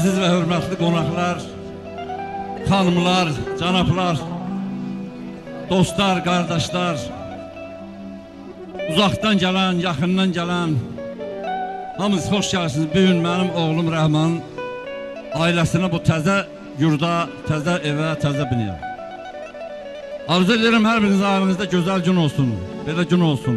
Əziz və hörmətli qonaqlar, xanımlar, cənablar, dostlar, qardaşlar, uzaqdan gələn, yaxından gələn, hamınız xoş gəlirsiniz. Bugün mənim oğlum Rəhman ailəsinə bu təzə yurda, təzə evə, təzə binəyə. Arzu edirəm hər biriniz ailəmizdə gözəl gün olsun, belə gün olsun.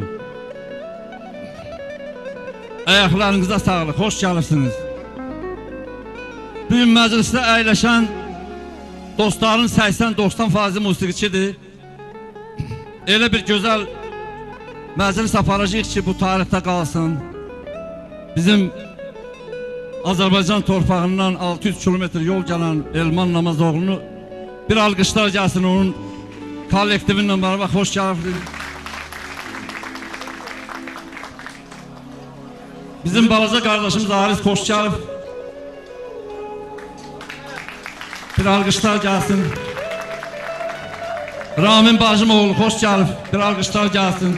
Ayaqlarınıza sağlıq, xoş gəlirsiniz. Bugün məclisdə əyləşən dostların 80-90% musiqiçidir. Elə bir gözəl məclis aparacaq ki, bu tarixdə qalsın. Bizim Azərbaycan torpağından 600 kilometr yol gələn Elman Namazoğlu'nu bir alqışlar gəlsin, onun kollektivinlə beraber xoş gəlirsiniz. Bizim balaca qardaşımız Aris xoş gəlib. Bir alqışlar gəlsin. Ramin Bacımoğlu xoş gəlib. Bir alqışlar gəlsin.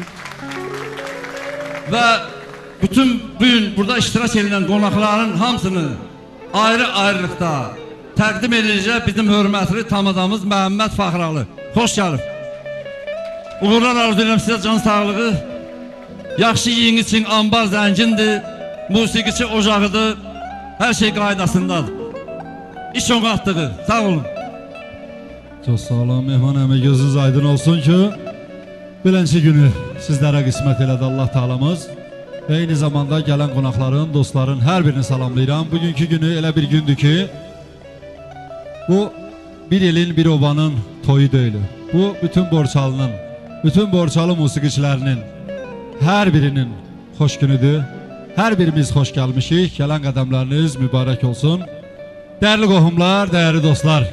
Və bütün bugün burada iştirak edilen qonaqların hamısını ayrı-ayrılıqda təqdim edəcək bizim hörmətli tamadamız Məhəmməd Faxralı. Xoş gəlib. Uğurlar arzu edirəm sizə, can sağlığı. Yaxşı yiyin için ambar zəngindir. Musiqiçi ocağıdır. Hər şey qaydasındadır. İş onu atdığı. Sağ olun. Çok sağ olun Mehman əmi, gözünüz aydın olsun ki beləncə günü sizlərə qismət elədi Allah Taalamız. Və eyni zamanda gələn qonaqların, dostların hər birini salamlayıram. Bugünkü günü elə bir gündür ki bu bir elin, bir obanın toyu deyil. Bu bütün Borçalının, bütün Borçalı musiqiçilərinin hər birinin xoş günüdür. Hər birimiz xoş gəlmişik. Gələn qədəmləriniz mübarək olsun. Dəyərli qohumlar, dəyərli dostlar.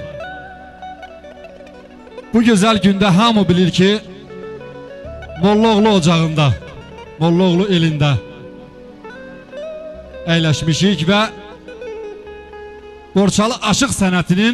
Bu gözəl gündə hamı bilir ki Mollaoğlu ocağında, Mollaoğlu elində əyləşmişik və Borçalı aşıq sənətinin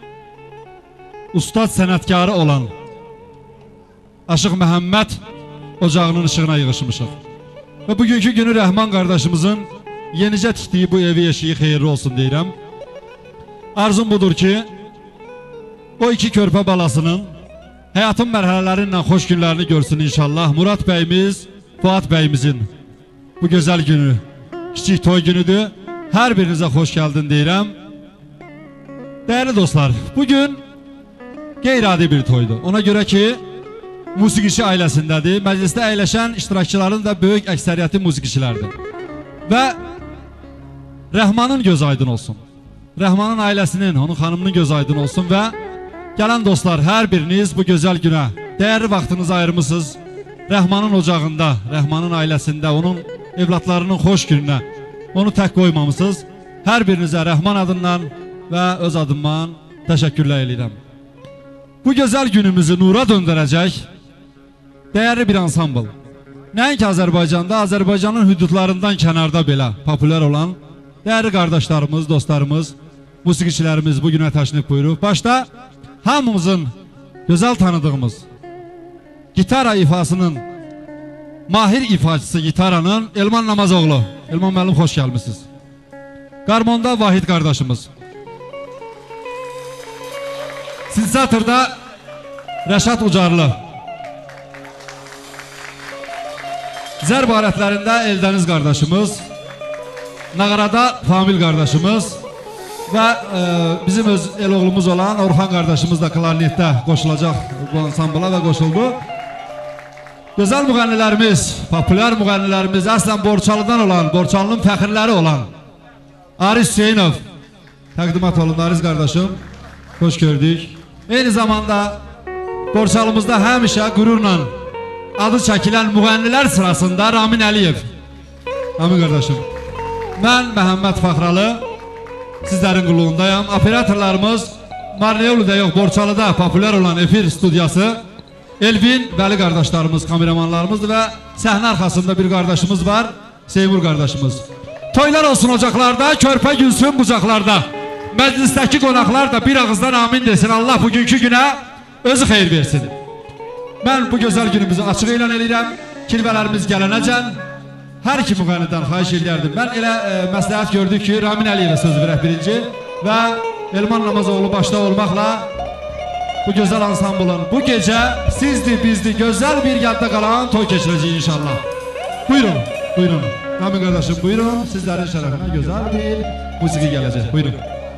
ustad sənətkarı olan Aşıq Məhəmməd ocağının ışığına yığışmışıq. Və bugünkü günü Rəhman qardaşımızın yenicə tikdiyi bu evi eşiyi xeyirli olsun deyirəm. Arzum budur ki o iki körpə balasının həyatın mərhələlərindən xoş günlərini görsün inşallah. Murad bəyimiz, Fuad bəyimizin bu gözəl günü, kiçik toy günüdür. Hər birinizə xoş gəldin deyirəm. Dəyərli dostlar, bugün qeyri-adi bir toydur. Ona görə ki musiqiçi ailəsindədir. Məclisdə əyləşən iştirakçıların da böyük əksəriyyəti musiqiçilərdir. Və Rəhmanın göz aydın olsun. Rəhmanın ailəsinin, onun xanımının göz aydın olsun və gələn dostlar, hər biriniz bu gözəl günə dəyərli vaxtınızı ayırmışsınız. Rəhmanın ocağında, Rəhmanın ailəsində, onun evlatlarının xoş gününə onu tək qoymamışsınız. Hər birinizə Rəhman adından və öz adımdan təşəkkürlər edirəm. Bu gözəl günümüzü nura döndürəcək dəyərli bir ansambl. Nəinki Azərbaycanda, Azərbaycanın hüdudlarından kənarda belə populyar olan dəyərli qardaşlarımız, dostlarımız, musiqiçilərimiz bu günə təşrif buyurub. Başda hamımızın gözəl tanıdığımız gitara ifasının mahir ifaçısı gitaranın Elman Namazoğlu. Elman müəllim, xoş gəlmişsiniz. Qarmonda Vahid qardaşımız. Sinsatorda Rəşad Ucarlı. Zərb alətlərində Eldəniz qardaşımız. Nağarada Famil qardaşımız. Və bizim öz el oğlumuz olan Orxan qardaşımız da klarnetdə qoşulacaq bu ansambla və qoşuldu. Gözəl müğənnilərimiz, populyar müğənnilərimiz, əslən Borçalıdan olan, Borçalının fəxirləri olan Aris Hüseynov. Təqdimat olun Aris qardaşım. Xoş gördük. Eyni zamanda Borçalımızda həmişə qürurla adı çəkilən müğənnilər sırasında Ramin Əliyev. Ramin qardaşım. Mən Məhəmməd Faxralı. Sizlərin qulluğundayım. Operatorlarımız Marneolu'da yox, Borçalıda populyar olan efir studiyası Elvin, Vəli qardaşlarımız, kameramanlarımızdır və səhnə arxasında bir qardaşımız var, Seymur qardaşımız. Toylar olsun ocaqlarda, körpə gülsün bucaqlarda. Məclisdəki qonaqlar da bir ağızdan amin desin. Allah bugünkü günə özü xeyir versin. Mən bu gözəl günümüzü açıq elan edirəm. Kilvələrimiz gələnəcən hər iki müğənnidən xahiş edərdim. Mən elə məsləhət gördük ki, Ramin Əliyevə söz verək birinci. və Elman Namazoğlu başda olmaqla bu gözəl ansamblın bu gecə sizdir, bizdir, gözəl bir yadda qalan toy keçirəcəyik inşallah. Buyurun, buyurun. Ramin qardaşım, buyurun. Sizlərin şərəfinə gözəl bir musiqi gələcək. Buyurun.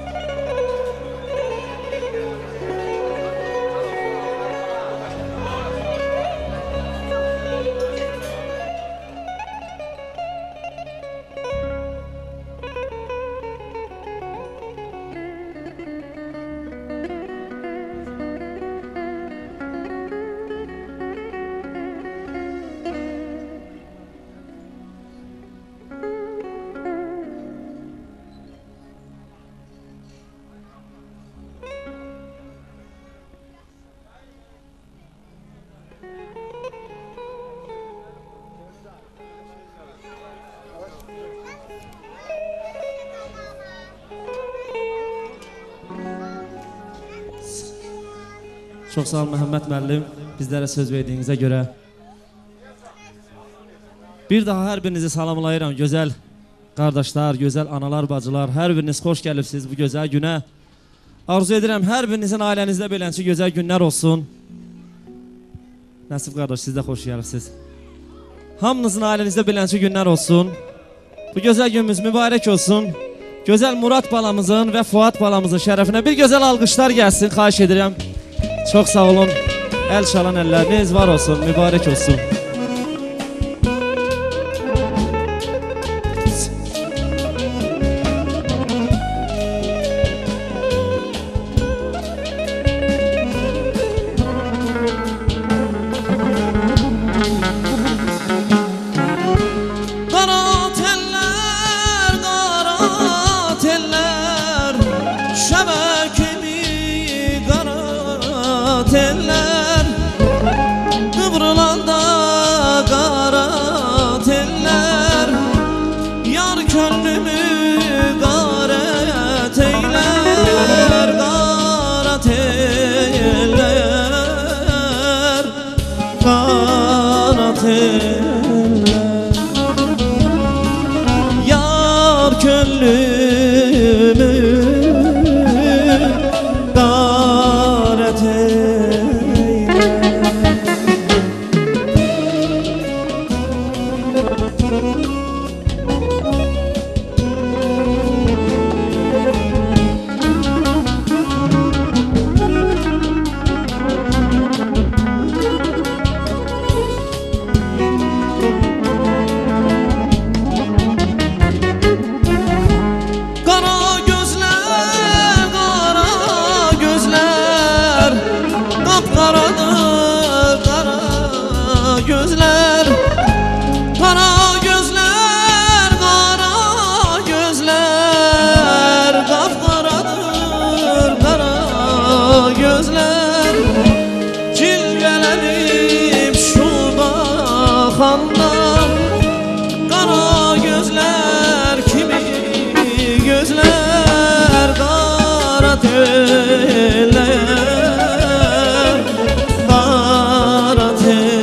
Çox sağ olun Məhəmməd müəllim, bizlərə söz verdiyinizə görə. Bir daha hər birinizi salamlayıram, gözəl qardaşlar, gözəl analar, bacılar, hər biriniz xoş gəlibsiniz bu gözəl günə. Arzu edirəm, hər birinizin ailənizdə beləncə gözəl günlər olsun. Nəsib qardaş, siz də xoş gəlibsiniz. Hamınızın ailənizdə beləncə günlər olsun. Bu gözəl günümüz mübarək olsun. Gözəl Murad balamızın və Fuad balamızın şərəfinə bir gözəl alqışlar gəlsin, xahiş edirəm. Çox sağ olun, əl çalan əlləriniz var olsun, mübarək olsun. Teller kıvrılanda kara teller yar könlümü garet eyler kara teller kara teller yar könlümü garet eyler. Gözler, kara gözler, kara gözler, kapkaradır kara gözler, cilvelenip şu bakanda, kara gözler kimi gözler, kara teller, kara teller.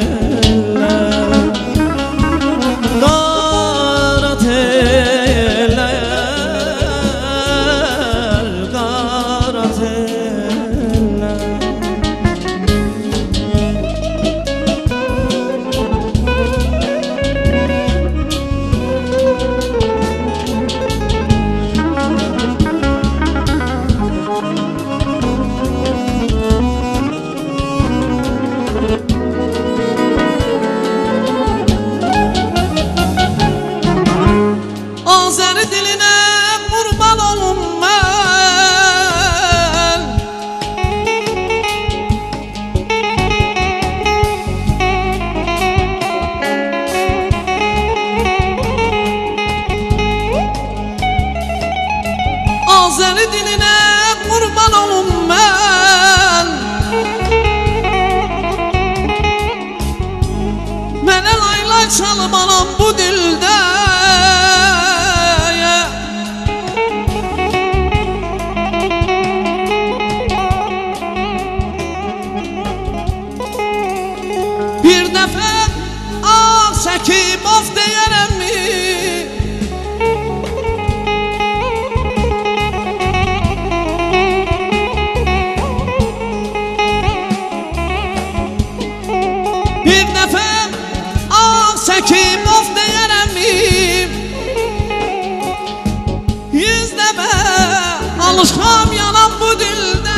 Azeri diline kurban olum ben, Azeri diline kurban olum ben, mene laylay çalım anam bu dilde. Bir dəfə ağ çəkib of deyərəm mi? alışam yanam bu dildə.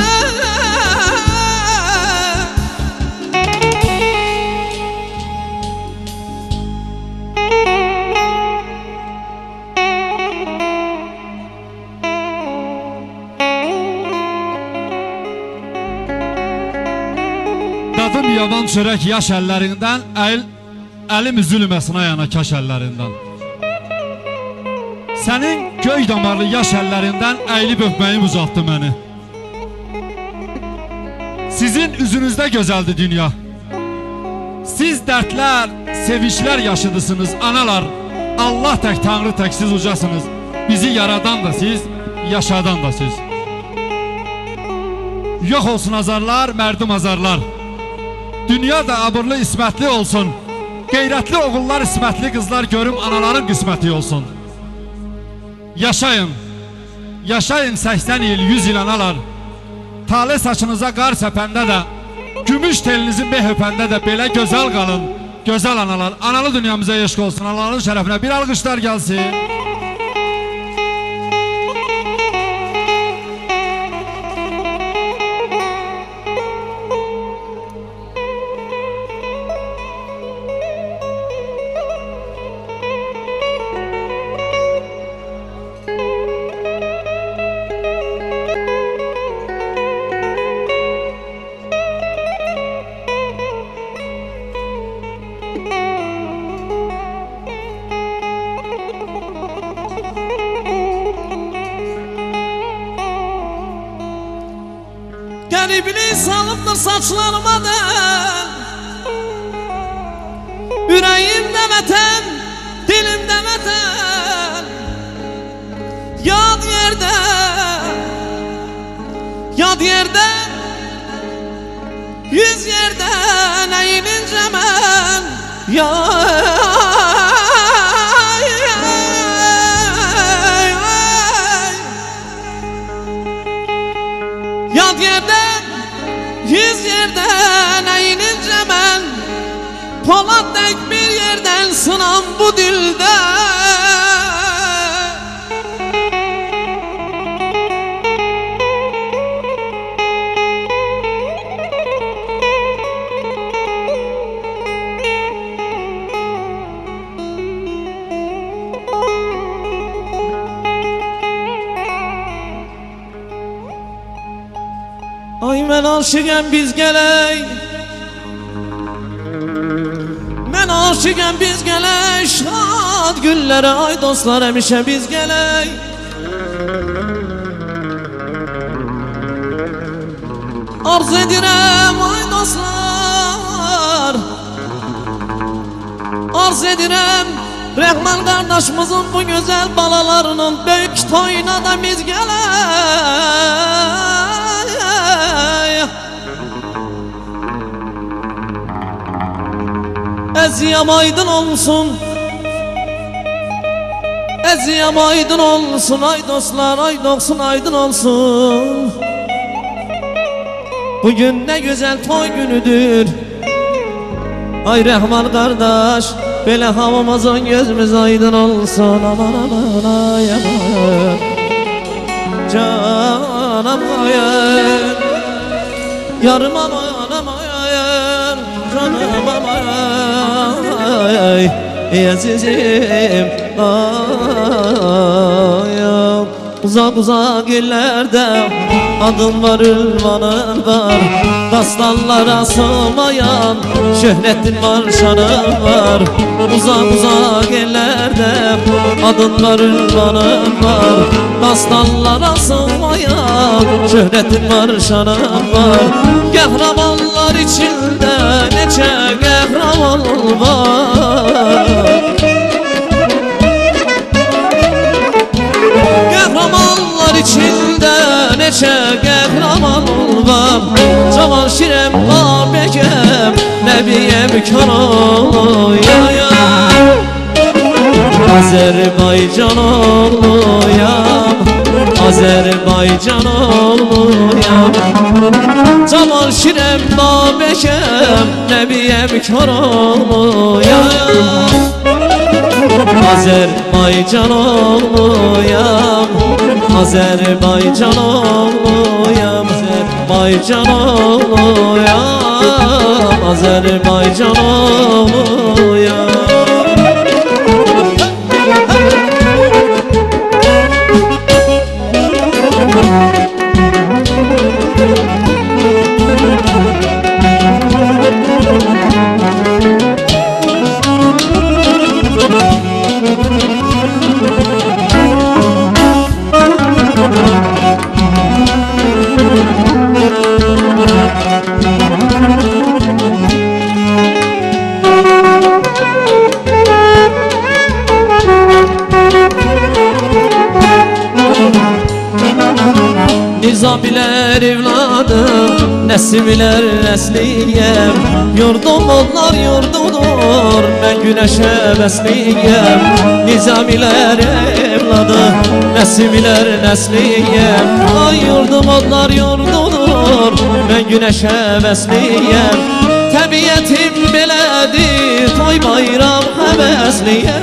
Dadım yavan çörək yaş əllərindən, əlim üzülməsin ayana kaş əllərindən. Sənin göy damarlı yaş əllərindən əyilib öpməyim uzatdı məni. Sizin üzünüzdə gözəldi dünya. Siz dərdlər, sevinçlər yaşıdısınız analar. Allah tək, Tanrı tək siz ucasınız. Bizi yaradan da siz, yaşadan da siz. Yox olsun azarlar, mərdum azarlar. Dünya da abırlı ismətli olsun. Qeyrətli oğullar, ismətli qızlar görüm anaların qisməti olsun. Yaşayın, yaşayın 80 il, 100 il analar. Tale saçınıza qar səpəndə də, gümüş telinizin beh öpəndə də belə gözəl qalın, gözəl analar. Analı dünyamıza eşq olsun, Allah'ın şərəfinə bir alqışlar gəlsin. Qəriblik salıbdır saçlarıma dən. Ürəyimdə vətən, dilimdə vətən. Yad yerdə, yad yerdə, yüz yerdə nəyincə mən. Yad yerdə, yüz yerdən əyinicə mən. Polad tək bir yerdən sınam bu dildə. Ay mən aşıqəm biz gələk, mən aşıqəm biz gələk, şad günlərə ay dostlar həmişə biz gələk. Arz edirəm ay dostlar, arz edirəm Rəhman qardaşımızın bu gözəl balalarının böyük toyuna da biz gələk. Əziyəm aydın olsun, əziyəm aydın olsun, ay dostlar, ay doksun aydın olsun. Bugün nə gözəl toy günüdür, ay Rəhman qardaş, belə havamızın gözümüz aydın olsun. Aman aman ay aman, canım ayın, yarım aman aman, canım aman. Ey azizim, ayam. Uzak uzak illerde adım var, ünvanım var. Dastanlara sığmayan şöhretin var, şanım var. Uzak uzak illerde adım var, ünvanım var. Dastanlara sığmayan şöhretin var, şanım var. Qəhrəmanlar içinde neçə qəhrəman var. Qəhrəmanlar içində neçə qəhrəman var. Cavan şirəm babəkəm, nəbiyəm kanoyayam. Azərbaycan oğluyam, Azərbaycan oğluyam. Cavan şirəm babəkəm, nəbiyəm kanoyayam. Azərbaycan oğluyam, Azerbaycan oğluyam, Azerbaycan oğluyam, Azerbaycan oğluyam. Nizamiler evladım, Nesimiler nesliyem. Yurdum onlar yurdudur, ben güneşe besliyem. Nizamiler evladım, Nesimiler nesliyem. Ay yurdum onlar yurdudur, ben güneşe besliyem. Təbiyyətim belədir, toy bayram həvəsliyəm.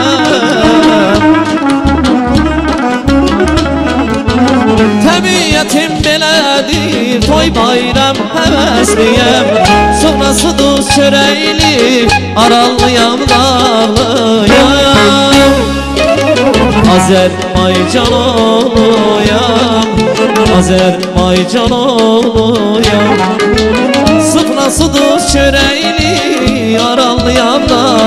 Təbiyyətim belədir, toy bayram həvəsliyəm. Sonrası duz çörəkli, aralıyam, dağlıyam. Azerbaycan oğluyam, Azerbaycan oğluyam. Sonrası duz çörəkli, aralıyam,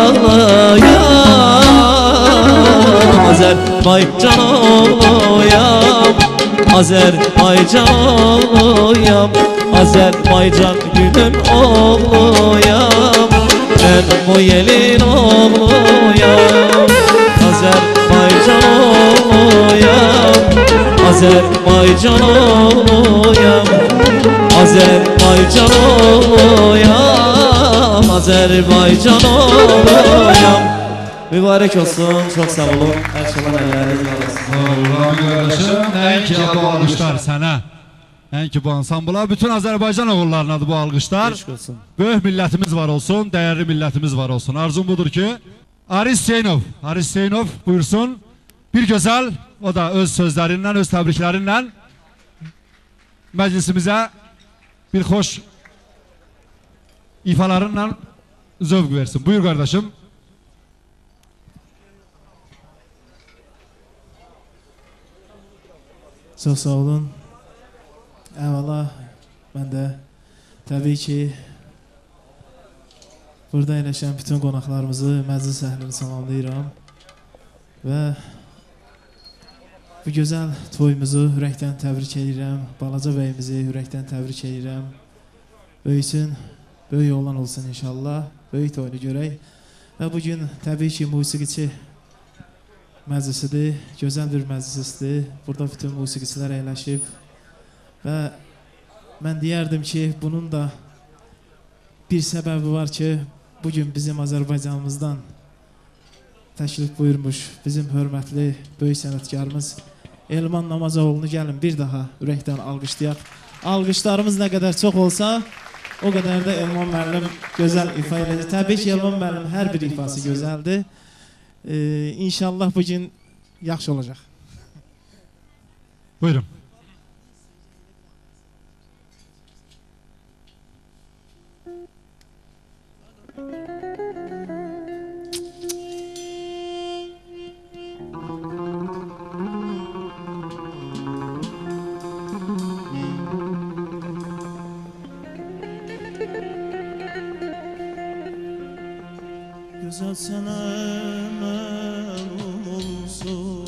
dağlıyam. Azerbaycan oğluyam, Azerbaycan oğluyam, Azerbaycan gülüm oğluyam. Ben bu yelin oğluyam, Azerbaycan oğluyam, Azerbaycan oğluyam, Azerbaycan oğluyam, Azerbaycan oğluyam. Mübarek olsun, çok sağ olun. Her şeyden elleriniz olsun. Allah'ım kardeşim, nəinki bu alqışlar sənə, nəinki bu ansambula, bütün Azərbaycan oğullarınadır bu alqışlar. Böyük millətimiz var olsun, değerli millətimiz var olsun. Arzum budur ki, Aris Hüseynov buyursun. Bir gözəl, o da öz sözlərindən, öz təbriklərindən məclisimizə bir xoş ifalarıyla zövq versin. Buyur kardeşim. Çox sağ olun. Əvvəla mən də təbii ki burada əyləşən bütün qonaqlarımızı, məclis əhlini salamlayıram və bu gözəl toyumuzu ürəkdən təbrik edirəm. Balaca bəyimizi ürəkdən təbrik edirəm. Böyüsün, böyük olan olsun inşallah. Böyük toyunu görək. Və bugün təbii ki musiqiçi məclisidir, gözəl bir məclisdir. Burada bütün musiqiçilər əyləşib və mən deyərdim ki, bunun da bir səbəbi var ki, bugün bizim Azərbaycanımızdan təşrif buyurmuş bizim hörmətli böyük sənətkarımız Elman Namazoğlu'nu gəlin bir daha ürəkdən alqışlayaq. Alqışlarımız nə qədər çox olsa, o qədər də Elman müəllim gözəl ifa edəcək. Təbii ki, Elman müəllim hər bir ifası gözəldir. İnşallah bugün yaxşı olacaq. Buyurun. Güzel sənə məlum olsun,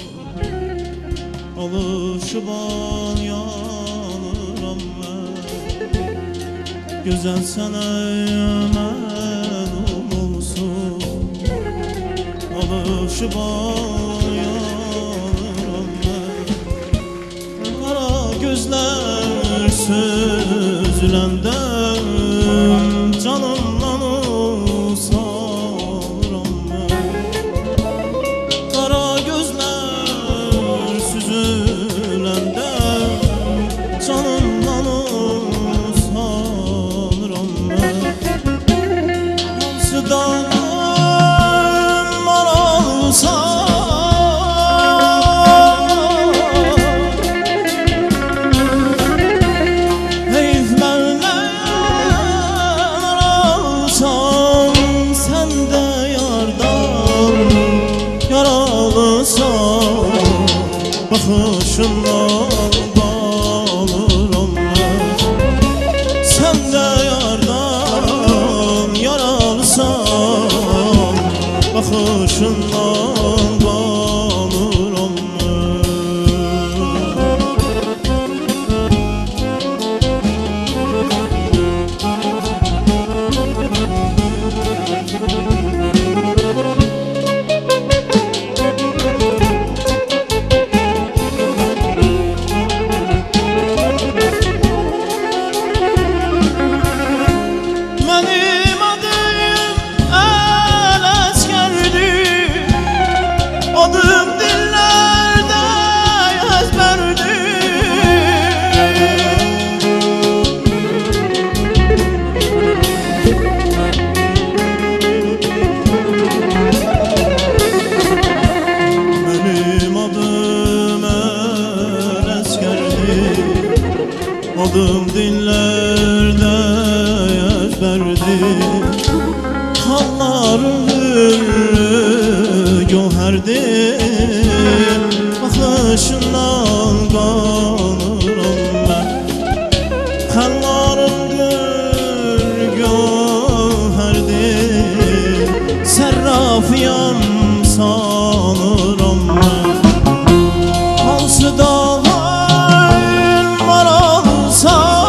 alışıban yanıram mən. Güzel sənə məlum olsun, alışıban yanıram mən. Qara gözlər süzüləndə canımdan usanıram mən. Qara gözlər süzüləndə canımdan usanıram mən. Hansı dağım maralsa Baxışından qalıram Mənim adım Ələsgərdir, adım dillərdə əzbərdir. Mənim adım Ələsgərdir, adım dillərdə əzbərdir. Hallarım göhərdir, baxışından qalıram mən. Hallarım göhərdir, sərrafiyam sanıram mən. Hansı dağın maralsan,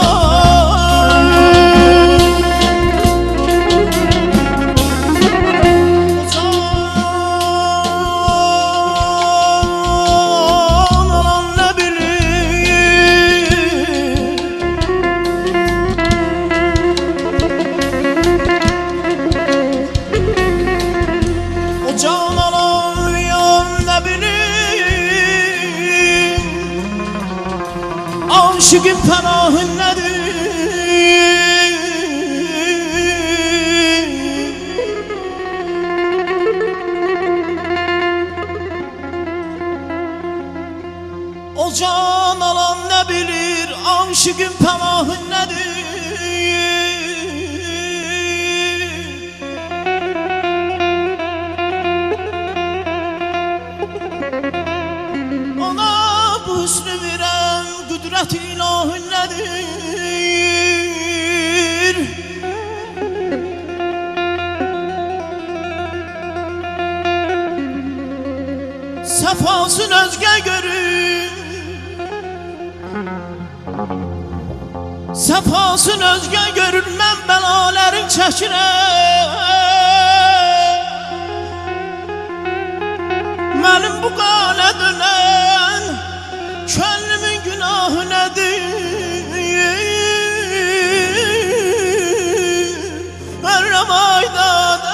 aşıkın pənahın nədir? O can alan nə bilir, aşıkın pənahın nədir? Ona bu hüsnü verən qüdrət ilahın nədir? Səfasın özgə görür, səfasın özgə görür, mən bələlərin çəkirəm. Mənim bu qalə dönən könlümün günahı nədir? Ərrəm aydada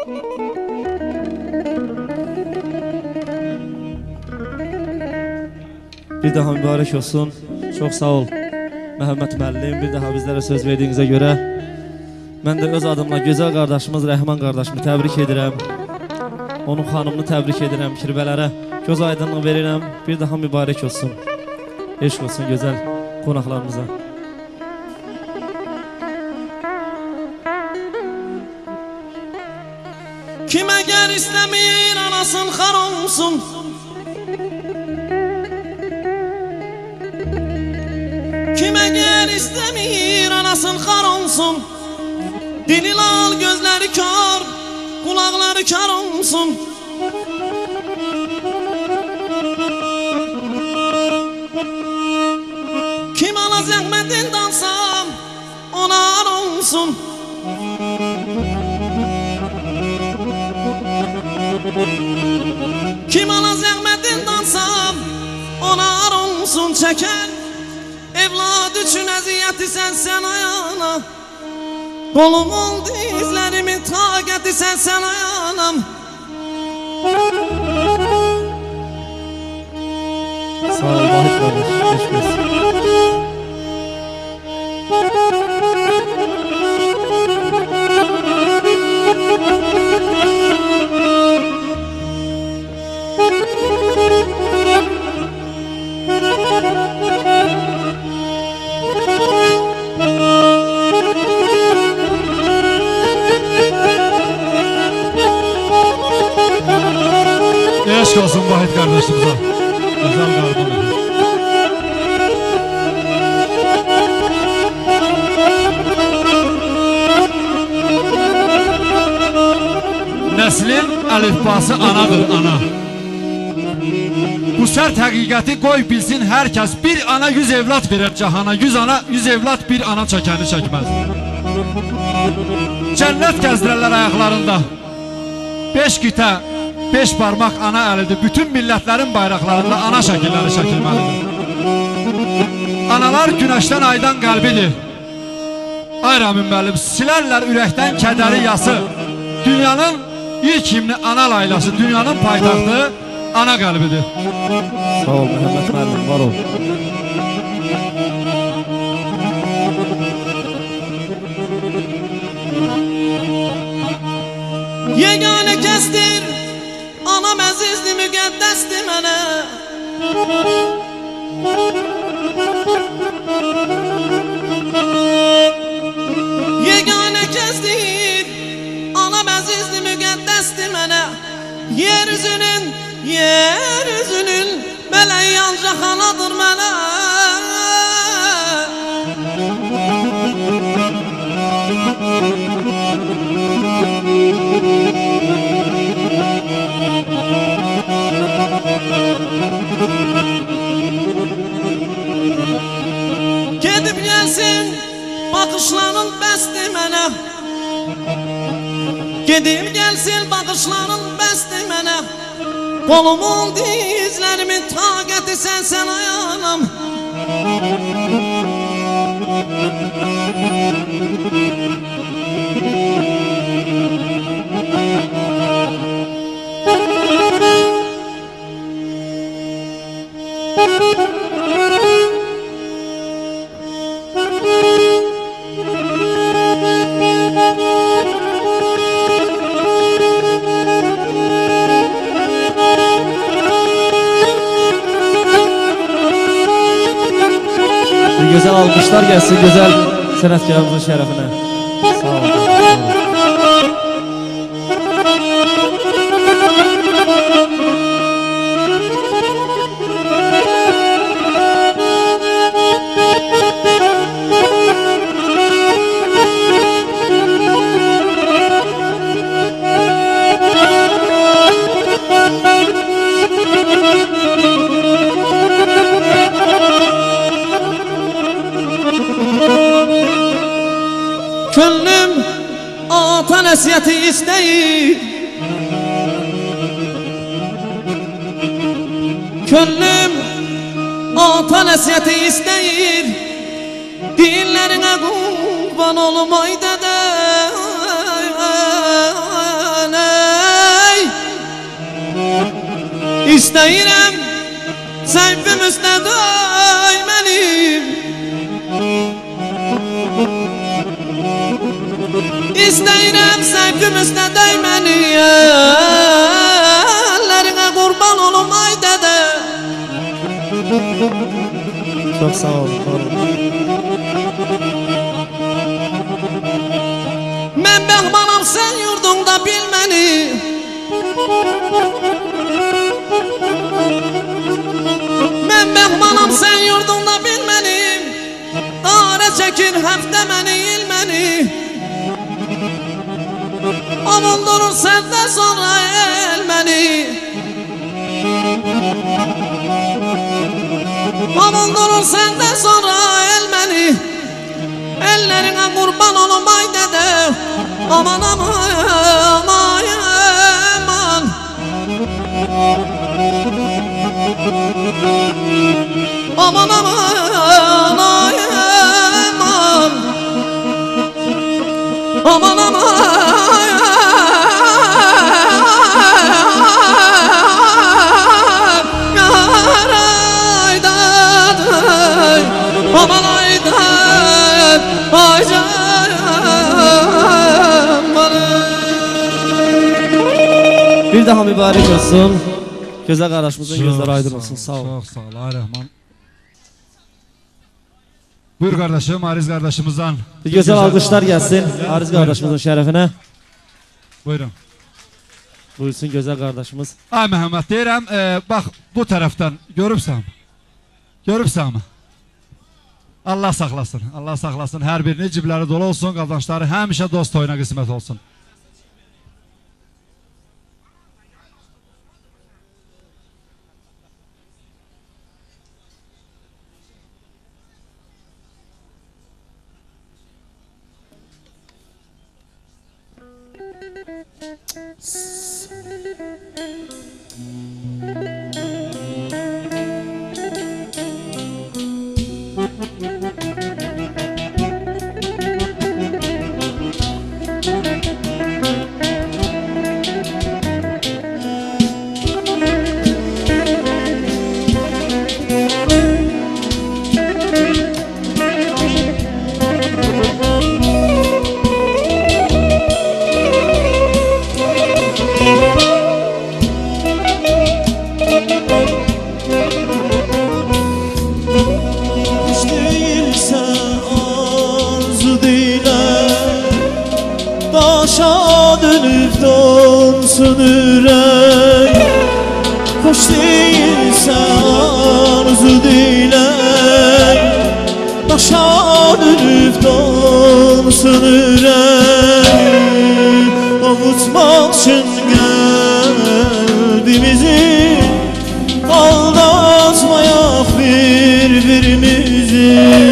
Bir daha mübarek olsun. Çok sağ ol Məhəmməd müəllim. Bir daha bizlere söz verdiğinize göre mən də öz adımla gözəl qardaşımız Rəhman qardaşımı təbrik edirəm. Onun xanımını təbrik edirəm. Kirbələrə göz aydınlığı verirəm. Bir daha mübarek olsun. Eşq olsun gözəl qonaqlarımıza. Kim eğer istemir anasın xar olsun, kim eğer istemir anasın xar olsun, dili lal gözleri kör, kulakları kör olsun. Kim ala zəhmətin dansam ona ar olsun. Kim ala zəhmətin dansam ona ar olsun. Çəkər evlad üçün əziyyəti sən ayana, qolumun dizlərimin taqəti sən ayanam. Sağ ol Vahid qardaş. Eşq olsun. Eşq olsun Vahid kardeşimize. Güzel qardaşım. Neslin əlifbası anadır, ana. Bu sərt həqiqəti qoy bilsin hər kəs. Bir ana 100 evlat verir cahana, 100 ana 100 evlat bir ana çəkəni çəkməz. Cənnət gəzdirərlər ayaqlarında. 5 qitə, 5 parmaq ana əlidir. Bütün millətlərin bayraqlarında ana şəkilləri çəkilməlidir. Analar günəşdən aydan qəlbidir. Ay Ramin müəllim, silərlər ürəkdən kədəri yası. Dünyanın ilk himni ana laylası, dünyanın paytaxtı ana qəlbidir. Sağ ol Məhəmməd müəllim, var ol. Yegane kəsdir anam əzizdir, müqəddəsdir mənə. Yegane kəsdir anam əzizdir, müqəddəsdir mənə. Yeryüzünün mələk ancaq anadır mənə. Gedib gəlsin baxışların bəsdir mənə. Gedib gəlsin baxışların bəsdir mənə. Qolumun dizlərimin taqəti sən ayanam. Güzel alkışlar gelsin güzel sanatkarımızın şerefine. Sağ olun. Könlüm ata nəsiyyəti istəyir. Könlüm ata nəsiyyəti istəyir. Dillərinə qurban olum ay dədə. İstəyirəm səhvim üstə döymənim, İstəyirəm səhvim üstə döymənim, əllərinə qurban olum ay dədə. Çok sağ olun. Mən bəxmanam sən yurdunda bil məni, Mən bəxmanam sən yurdunda bil məni, Darə çəkir həftə məni, il məni, Amundurur səndən sonra el məni, Amundurur səndən sonra el məni, Əllərinə qurban olum ay dədə. Aman aman aman aman, aman aman ay aman, aman aman yaraydan, aman aydan ay canım. Bir daha mübarek olsun. Güzel kardeşimizin gözleri aydın olsun. Sağ ol. Çok sağ ol ay Rəhman. Buyur kardeşim, Ariz kardeşimizden. Bir güzel alkışlar gelsin Ariz kardeşimizin şerefine. Buyurun. Buyursun güzel kardeşimiz. Ay Mehmet deyirəm, bak bu taraftan görübsən. Görübsən mi? Allah saxlasın, Allah saxlasın. Hər birinin cibləri dolu olsun, qazançları həmişə dost toyuna qismət olsun. Hoş değilse arzu dilek, Daşa dönüp donsun ürek. Avutmak için geldiğimizi, aldatmayak birbirimizi.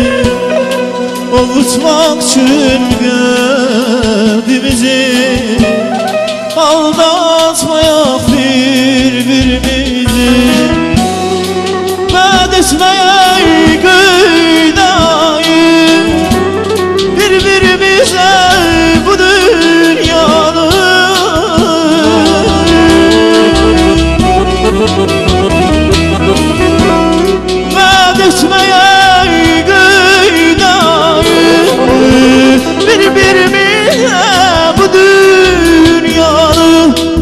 Avutmak için geldiğimizi, aldatmayak birbirimizi. Medetmeye gıydayı birbirimize bu dünyanın. Medetmeye gıydayı birbirimize bu dünyanın.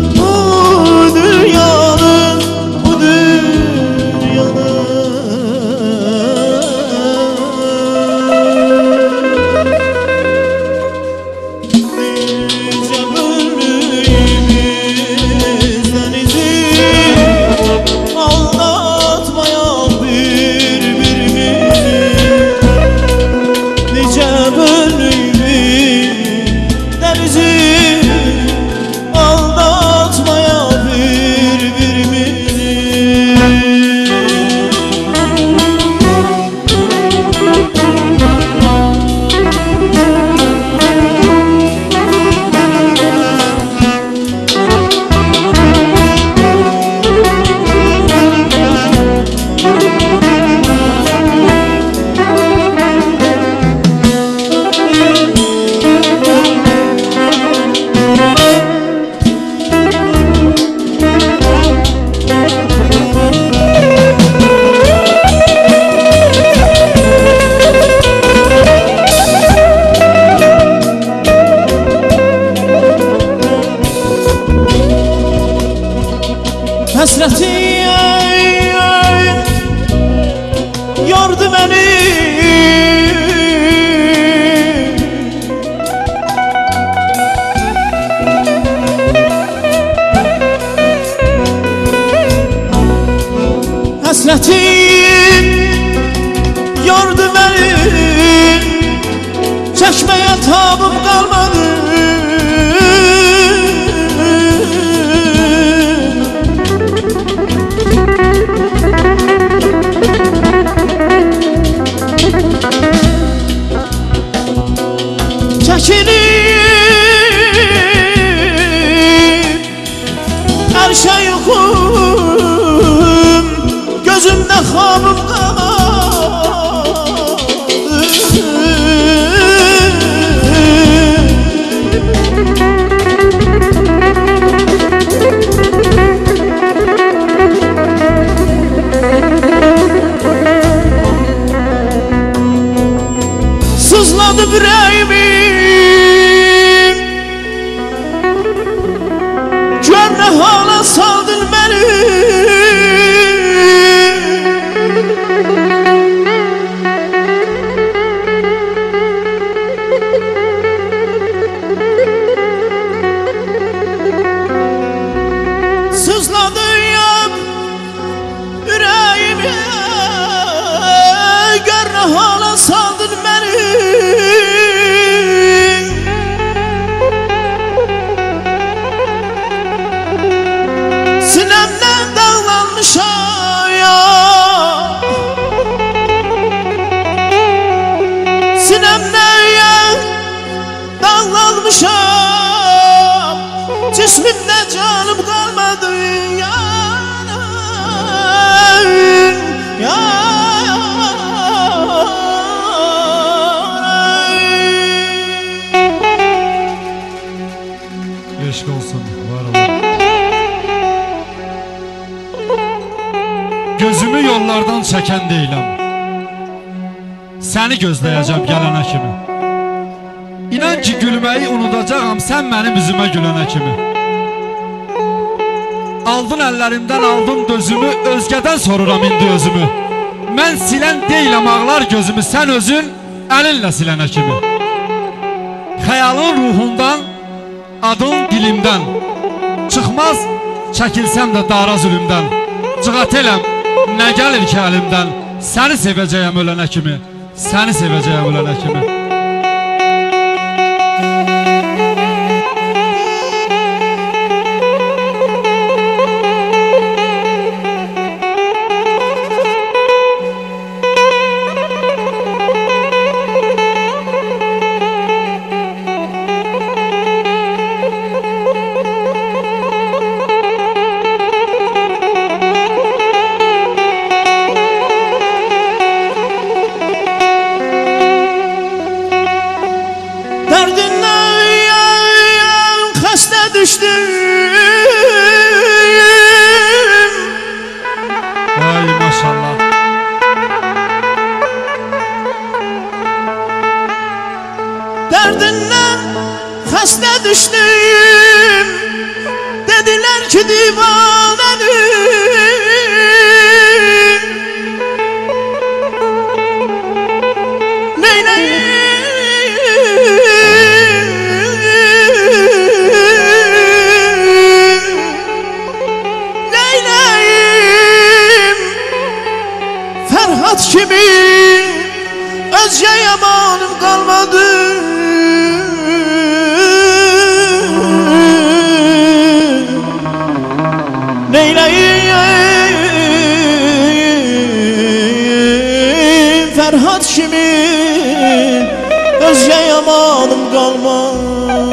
Həsrətin yordu məni Həsrətin yordu məni Çəkməyə tabım qalmadı Her şey yokum Gözümde xabım qalmadı Sızladı yüreğimi Gör ne hala saldın beni Sızladın ya yüreğimi Gör ne hala saldın beni Sinemden dağlanmış ayak Sinemden dağlanmış ayak Cismimde canım kalmadı Eşk olsun, var olun. Gözümü yollardan çəkən deyiləm. Səni gözləyəcəm gələnə kimi. İnan ki gülməyi unudacağam sən mənim üzümə gülənə kimi. Aldın əllərimdən aldın dözümü, özgədən soruram indi özümü. Mən silən deyiləm ağlar gözümü, sən özün əlinlə silənə kimi. Xəyalın ruhundan, adın dilimdən Çıxmaz çəkilsəm də dara zülümdən Cığat eləm, nə gəlir ki əlimdən Səni sevəcəyəm ölənə kimi Səni sevəcəyəm ölənə kimi Derdinle xəstə düşdüm Ay maşallah Derdinle xəstə düşdüm Dediler ki divanədir Neyləyim Ferhat kimi özgə yamanım qalmadı Neyləyim Ferhat kimi özgə yamanım qalmadı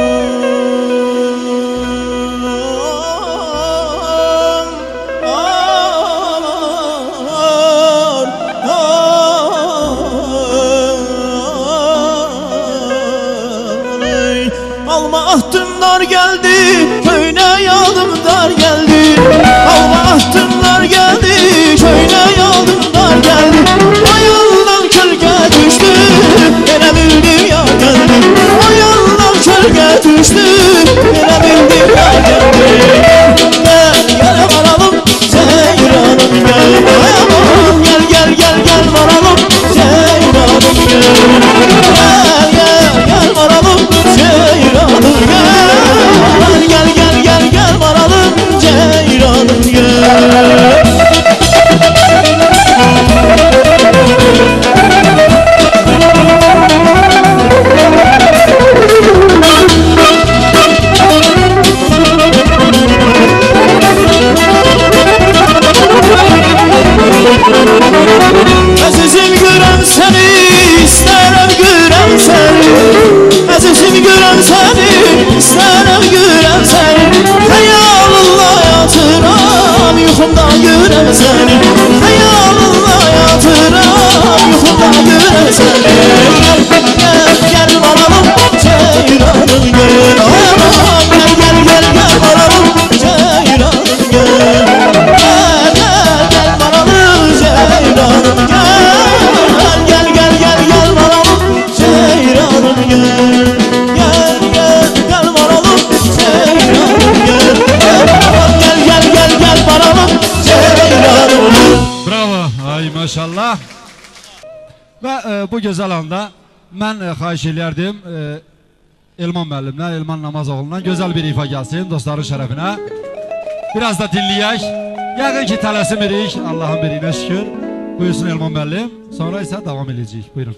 Alma ahtımlar geldi, köyüne yaldımlar geldi. Alma ahtımlar geldi, köyüne yaldımlar geldi. Ayağından kölge düştü, yine bildim ya geldi. Ayağından kölge düştü, yine bildim ya geldi. Gel varalım, bu gözəl anda mən xahiş eləyərdim Elman müəllimdən, Elman Namazoğlu'ndan gözəl bir ifa gəlsin dostların şərəfinə. Biraz da dinləyək. Yəqin ki tələsimirik, Allahın biriyinə şükür. Buyursun Elman müəllim. Sonra isə davam edəcəyik. Buyurun.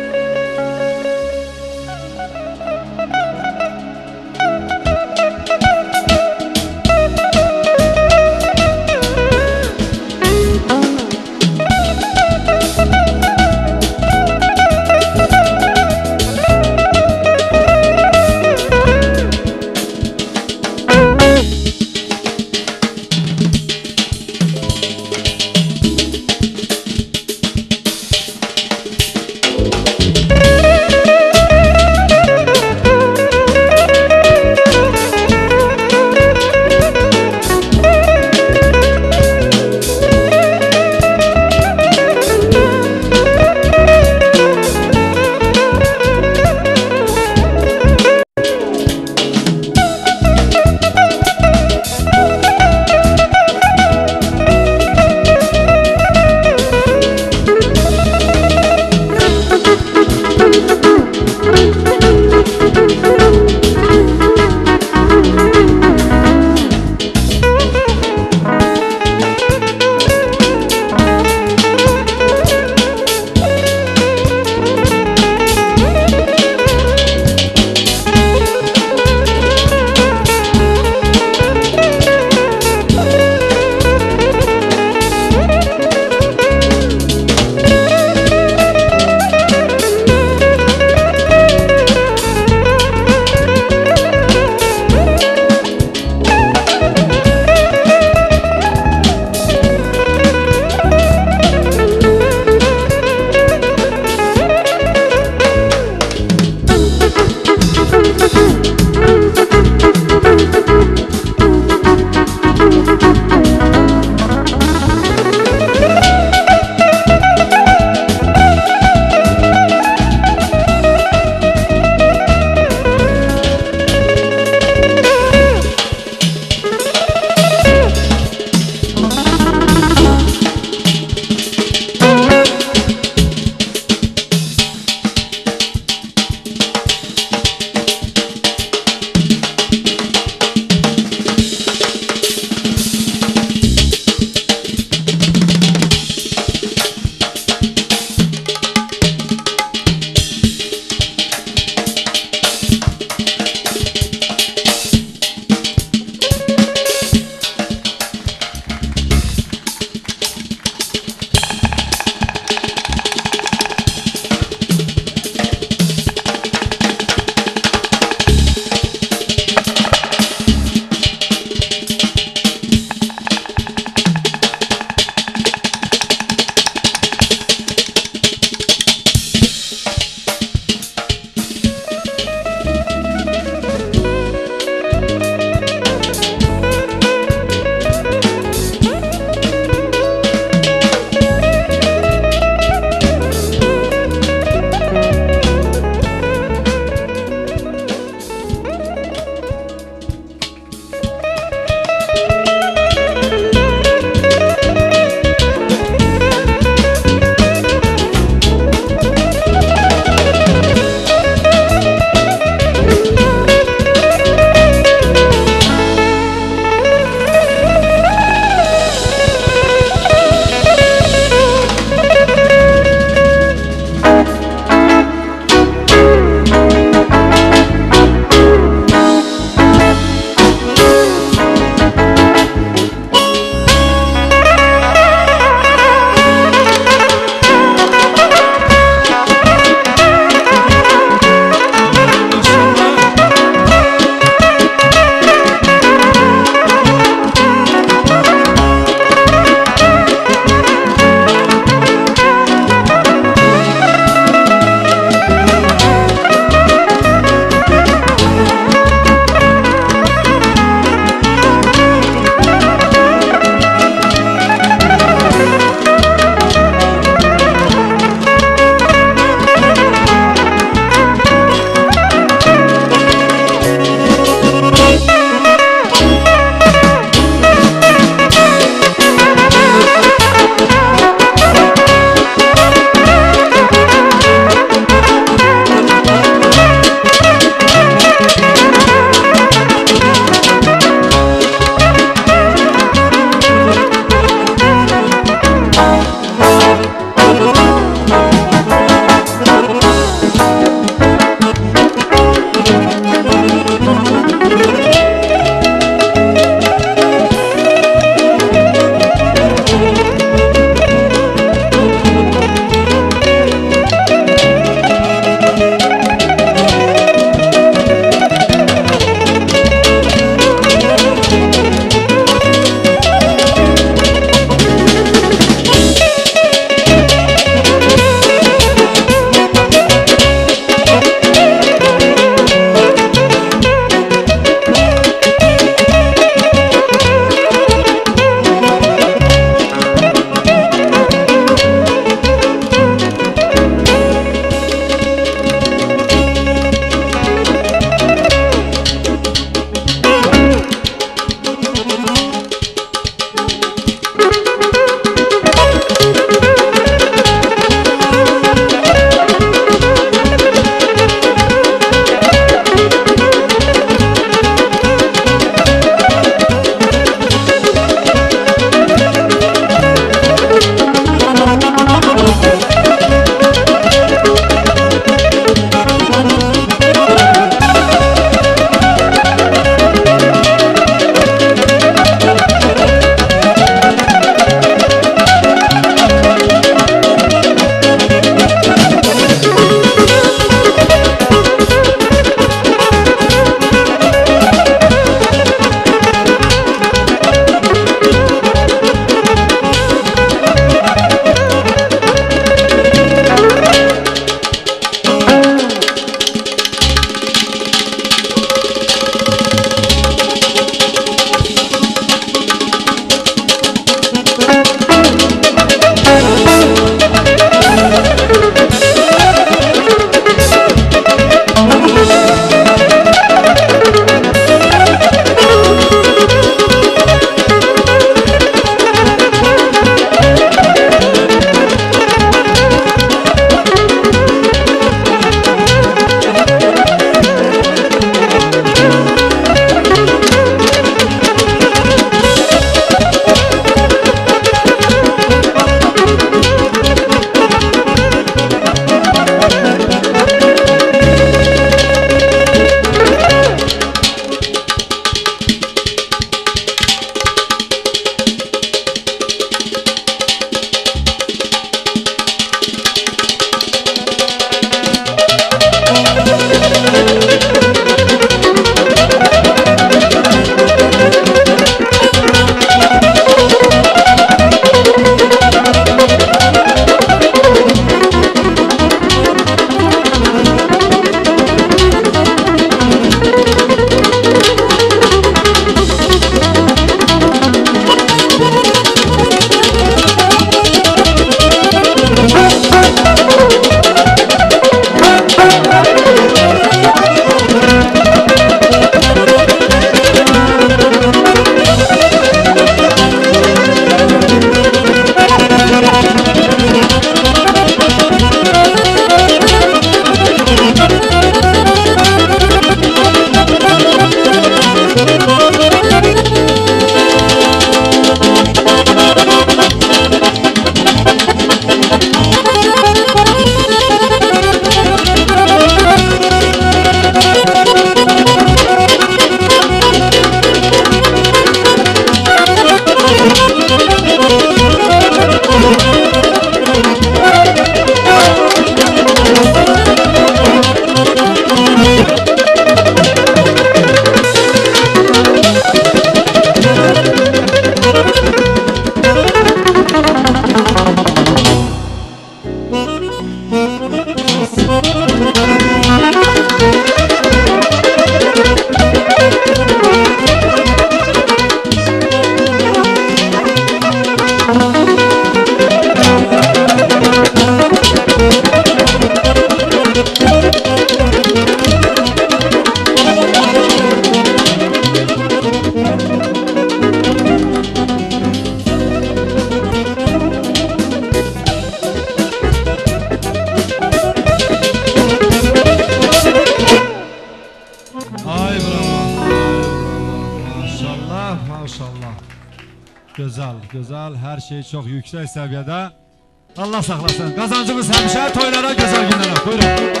Güzel, güzel. Her şey çok yüksek seviyede. Allah saklasın. Kazancımız hemşe toylara, güzel günlere. Buyurun.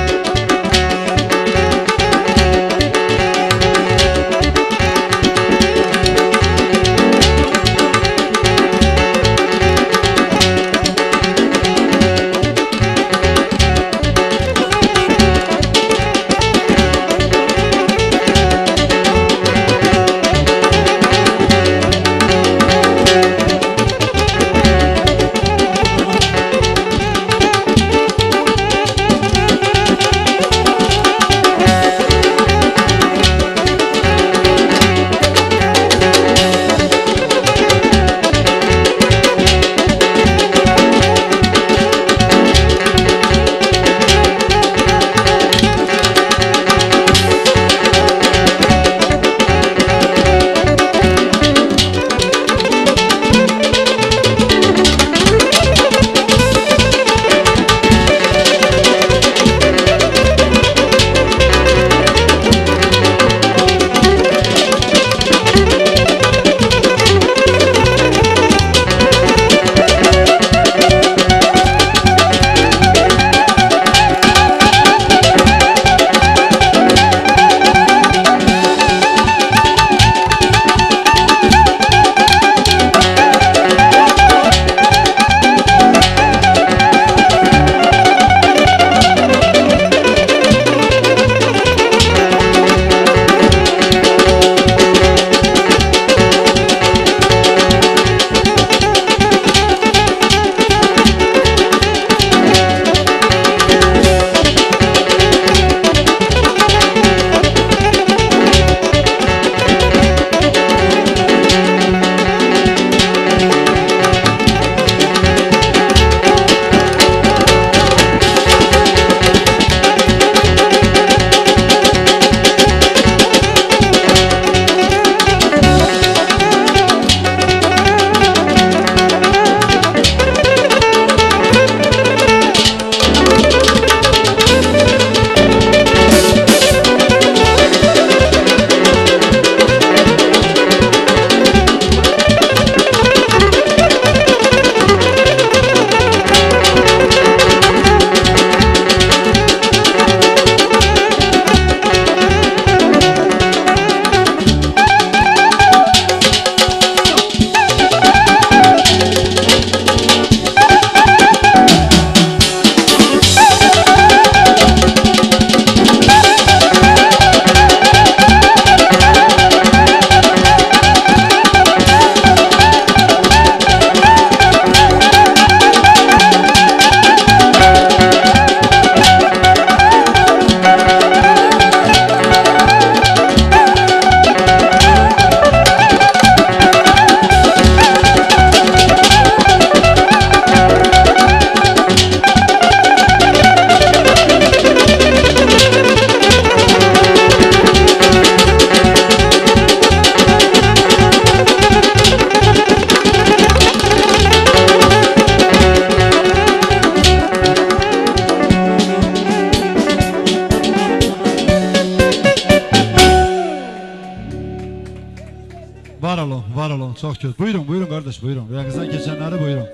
Var olun, çok kötü. Buyurun, buyurun kardeş, buyurun. Yanınızdan geçenleri buyurun.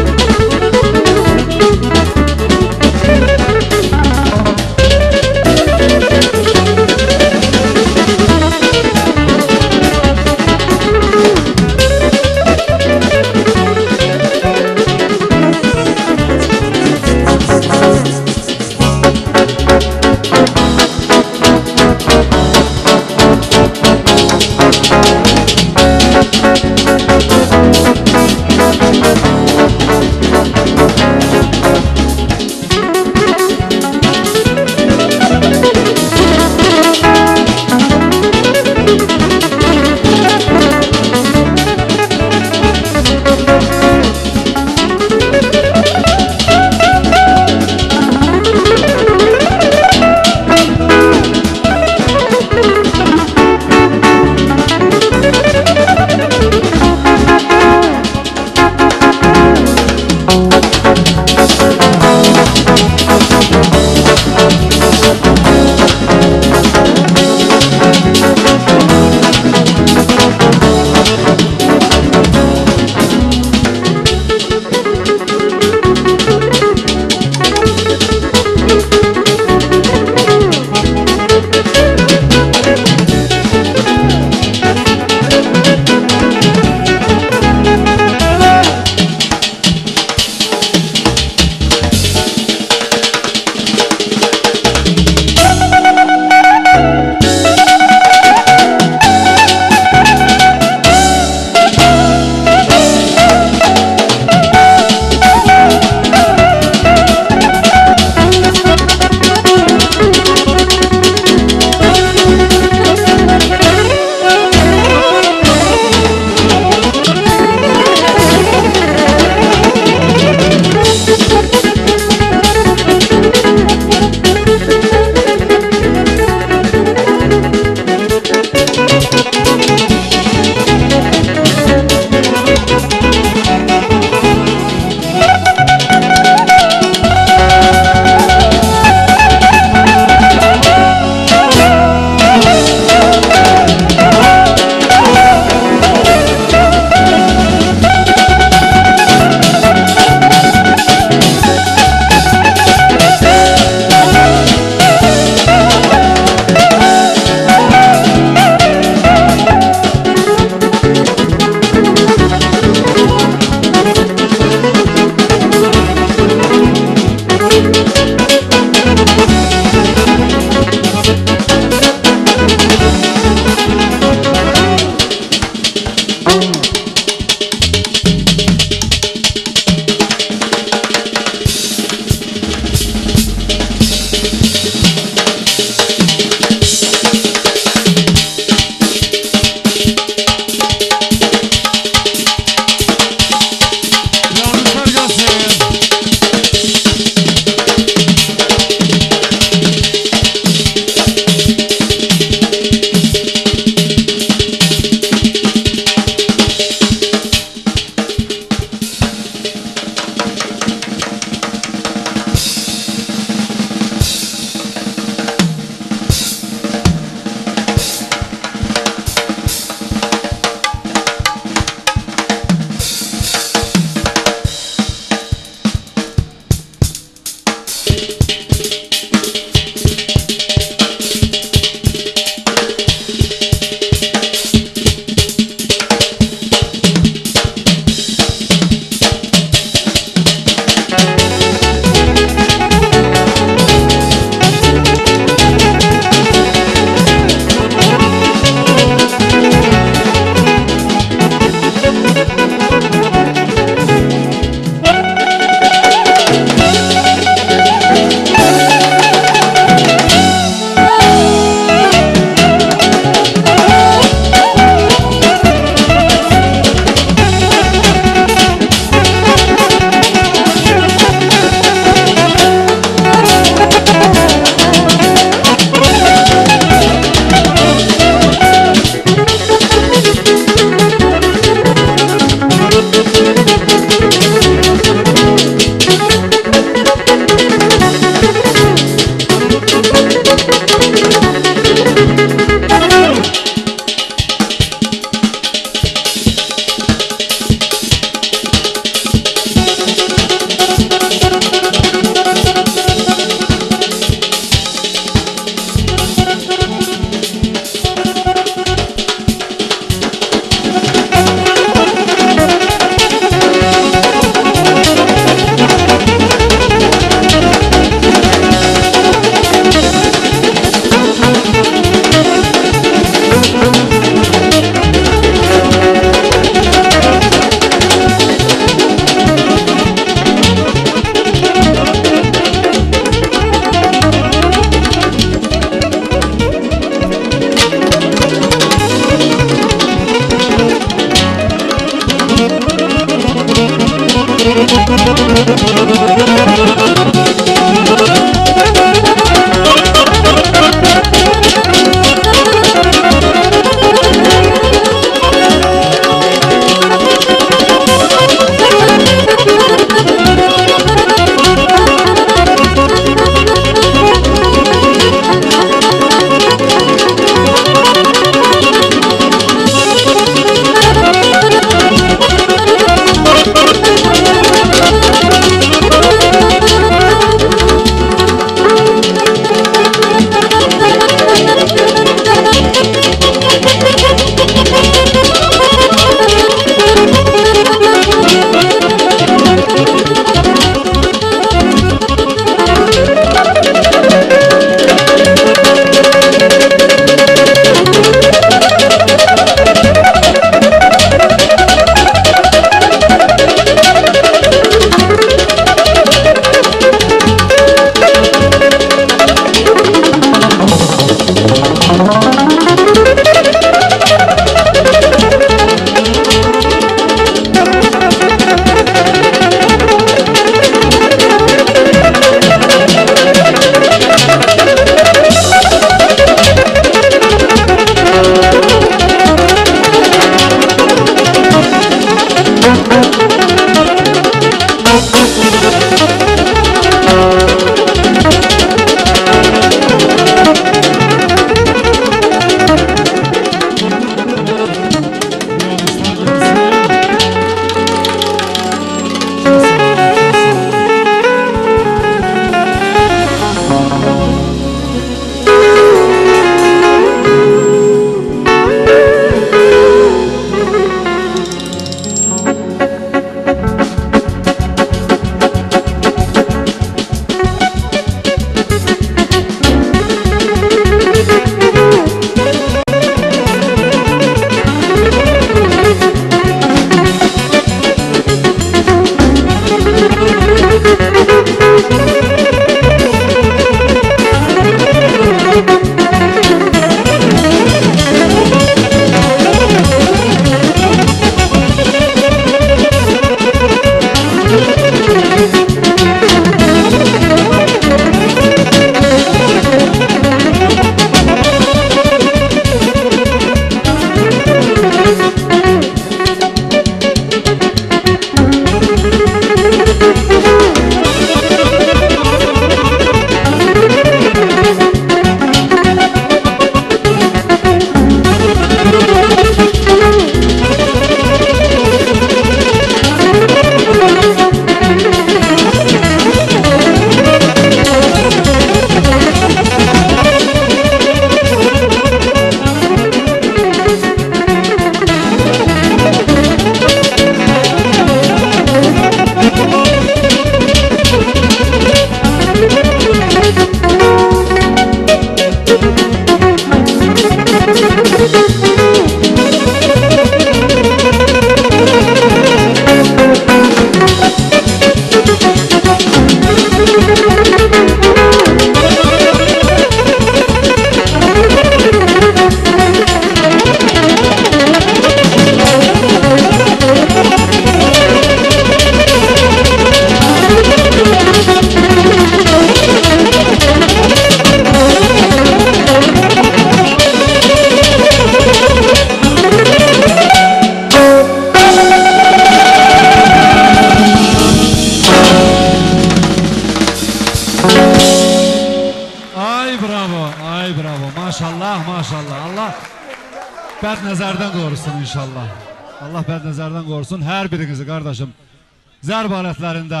Bəd nəzərdən qorusun inşallah. Allah bəd nəzərdən qorusun hər birinizi qardaşım. Zərb alətlərində,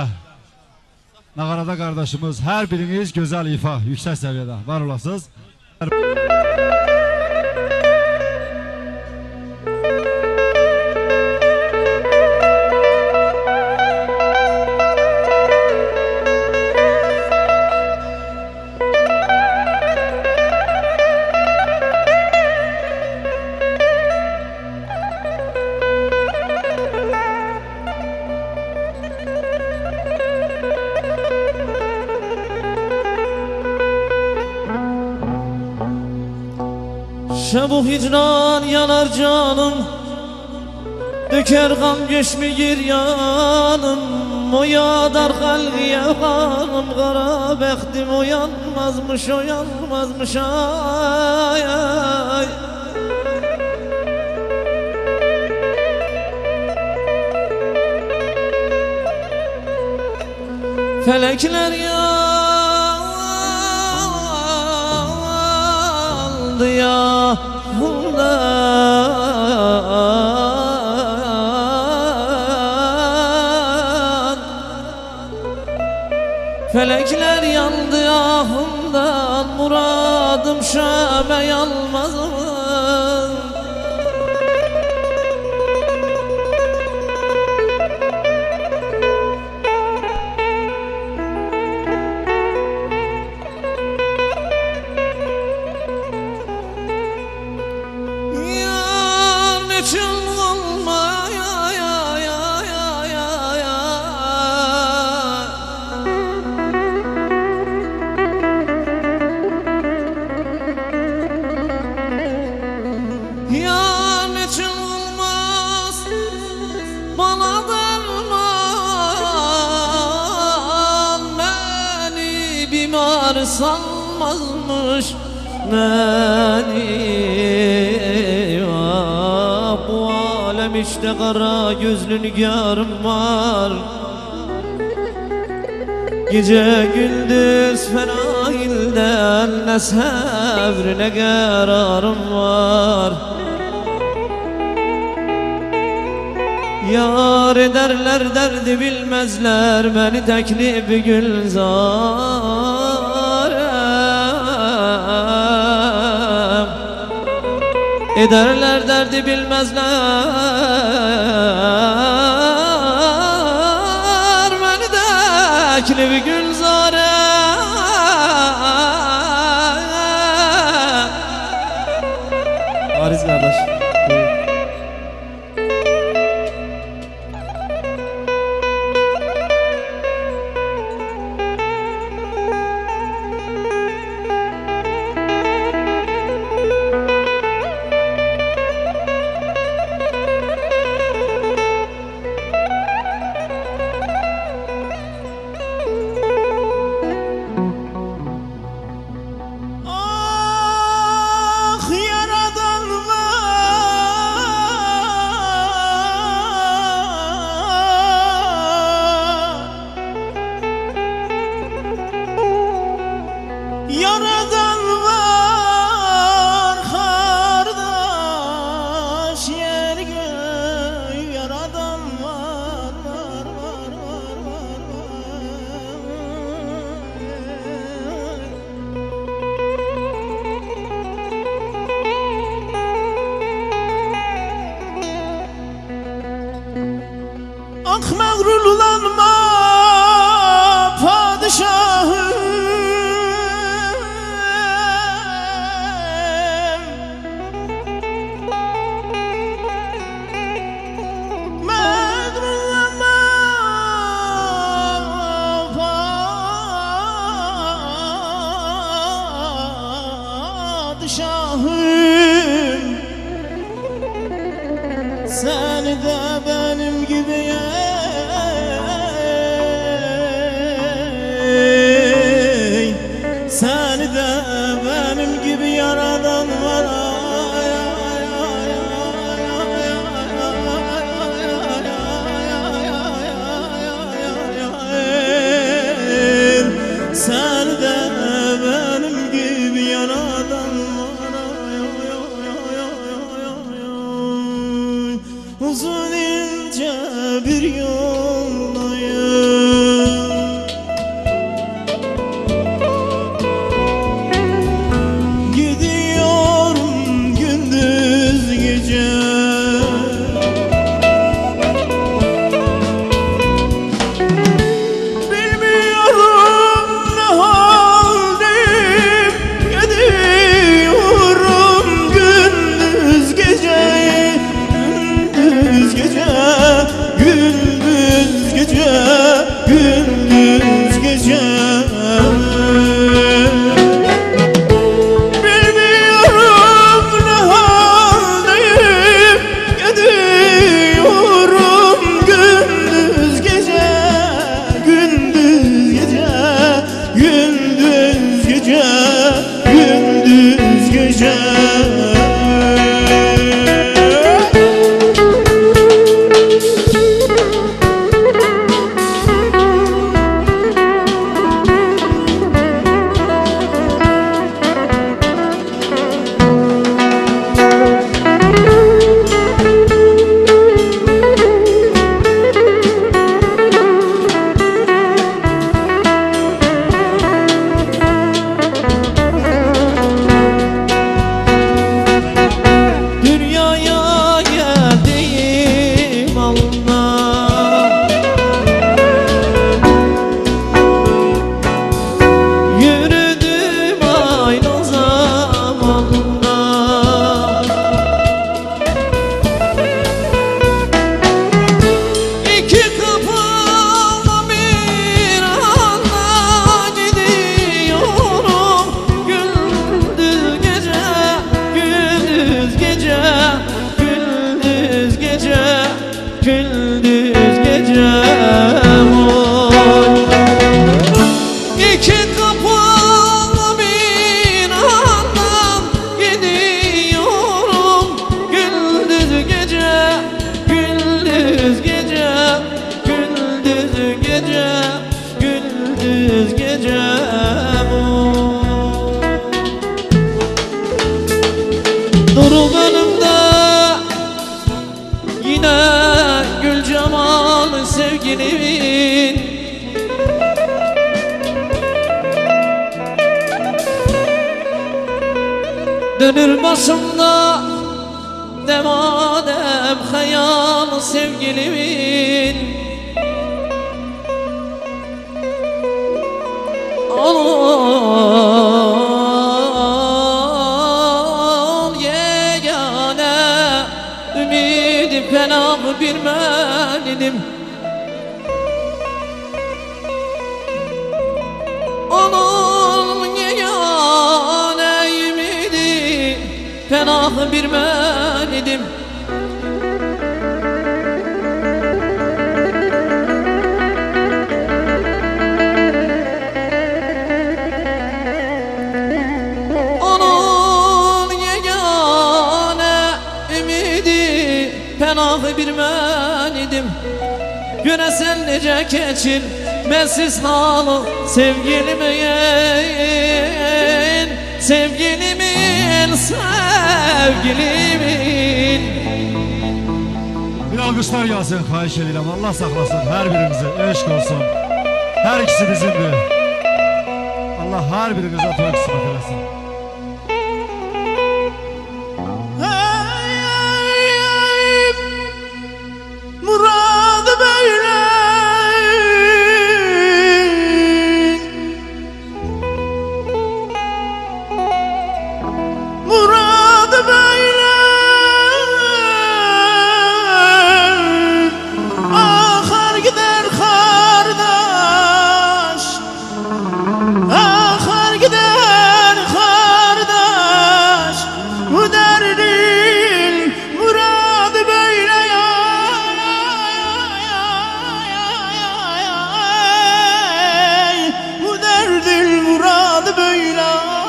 nağarada qardaşımız, hər biriniz gözəl ifa, yüksək səviyyədə var olasınız. Şebu hicran yanar canım, Döker gam geçmir yanım, oyadar halgiye kanım. Kara bektim uyanmazmış, uyanmazmış ay ay. Felekler yandı yahımdan. Felekler yandı yahımdan, muradım şame yalmaz mı? Sanmazmış beni bu alem işte kara gözlü nigarım var. Gece gündüz fena ilden ne sabr ne kararım var. Yar ederler derdi bilmezler beni teklif gülzar. Ederler derdi bilmezler beni de ekli gülzare. Ariz kardeş. Yaradan var kardeş yer göğ. Yaradan var var var var var var. Ah mağrurlanma padişahım, padişahım. Seni de benim gibi seni de benim gibi yaradan var. Seni de benim gibi yaradan var. Uzun ince bir yoldayım, gidiyorum gündüz gece. Bilmiyorum ne haldeyim, gidiyorum gündüz gece. Gündüz gece, gündüz gündüz gece oy. İki kapalı binadan gidiyorum gündüz gece, gündüz gece, gündüz gece, gündüz gece durul önümde yine gül cemal sevgilimin. Dönür başımda demadem hayal sevgilimin. Al yegane ümidi penah bir menidim. Al yegane ümidi penah bir menidim. Penah bir menidim. Göresen nece keçir mensiz halı sevgilimin, sevgilimin, sevgilimin. Bir alkışlar gelsin, xahiş edirəm. Allah saxlasın hər birinizi, eşq olsun. Hər ikisi bizimdir. Allah hər birinizə toy qismət eləsin. Muradı böyle, muradı böyle. Ahar gider kardeş, ahar gider kardeş. Bu derdin muradı böyle ya. Bu derdin muradı böyle.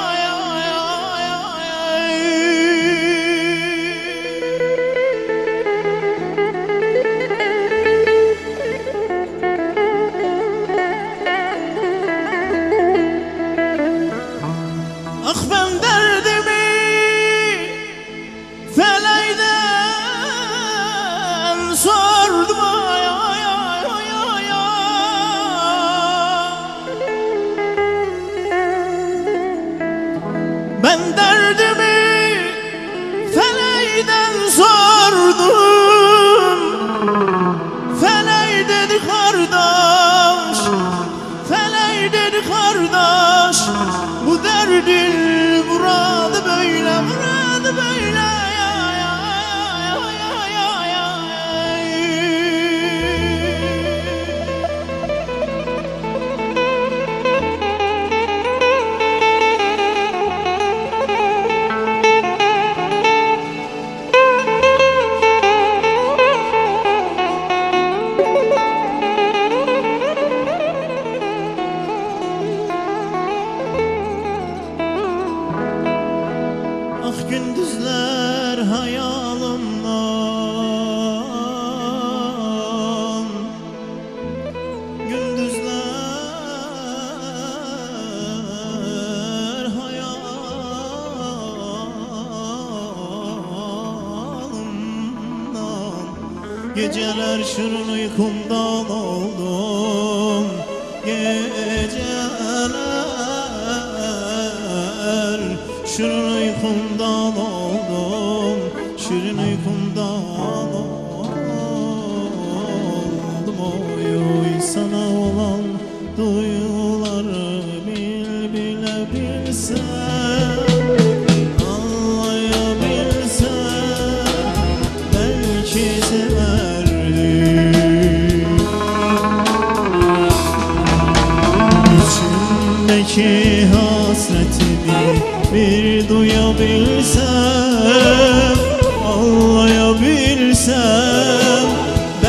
Ah ben derdimi feleyden sordum ay ay ay ay ay ay. Ben derdimi feleyden sordum. Feley dedi kardeş, feley dedi kardeş. Bu derdin muradı böyle, muradı böyle ya ya ya ya ya ya. Ah gündüzler hayalimden, gündüzler hayalimden, geceler şirin uykumdan oldum, geceler şirin uykumdan oldum, şirin uykumdan oldum. Oy oy sana olan duyguları bil bile bilsem, anlayabilsem belki severdim. İçimdeki hasretimi bir duyabilsem, anlayabilsem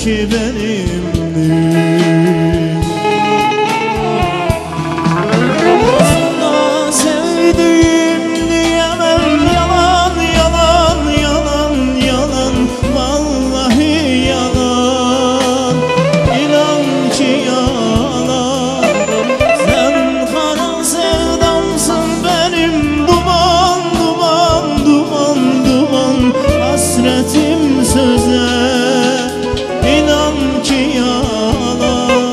ki benimdir. Sana sevdiğim diyemem, yalan yalan yalan yalan, vallahi yalan, inan ki yalan. Sen kara sevdamsın benim, duman duman duman duman, hasretim söze, inan ki yalan.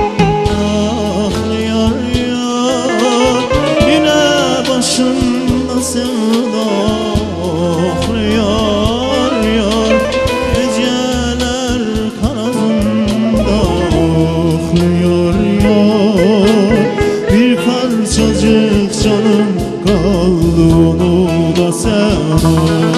Ah yar yar, yine başımda sevda. Ah yar yar, geceler karanlığında. Ah yar yar, bir parçacık canım kaldı, onu da sen al.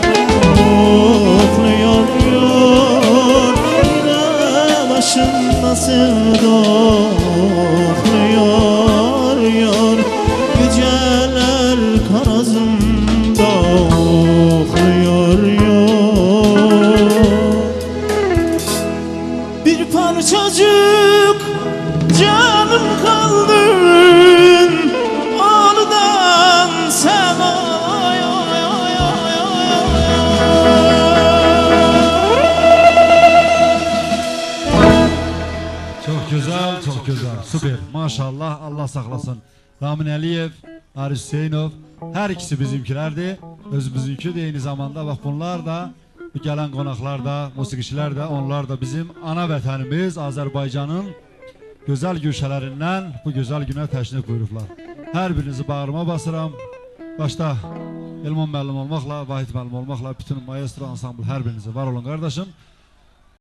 Oh yar yar, yine başımda sevda. Oh yar yar, geceler karazımda. Oh yar yar, bir parçacık canım kaldın, oradan sen ay ay ay ay ay. Çok güzel, çok güzel. Süper. Maşallah, Allah saklasın. Ramin Əliyev, Arif Hüseynov, her ikisi bizimkilerdi. Özümüzünki de eyni zamanda bak bunlar da, bu gelen konaklar da, musiqiçilər də, onlar da bizim ana vətənimiz Azərbaycanın gözəl güşələrindən bu gözəl günə təşrif buyurublar. Hər birinizi bağrıma basıram. Başta Elman müəllim olmaqla, Vahid müəllim olmaqla bütün maestro ansambl hər birinizi var olun qardaşım.